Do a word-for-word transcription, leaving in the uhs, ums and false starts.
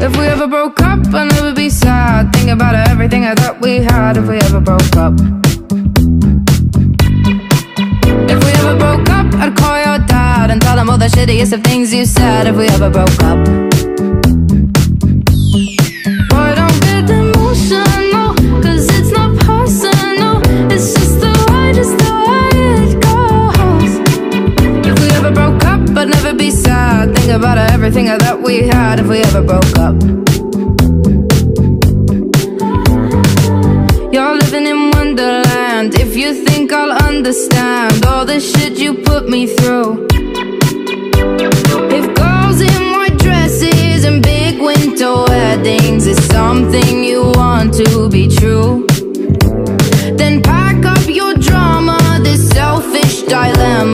If we ever broke up, I'd never be sad. Think about everything I thought we had. If we ever broke up, if we ever broke up, I'd call your dad and tell him all the shittiest of things you said. If we ever broke up, boy, don't get emotional, cause it's not personal. It's just the way, just the way it goes. If we ever broke up, I'd never be sad. Think about everything I thought we had. If we ever broke up, you're living in Wonderland. If you think I'll understand all the shit you put me through. If girls in white dresses and big winter weddings is something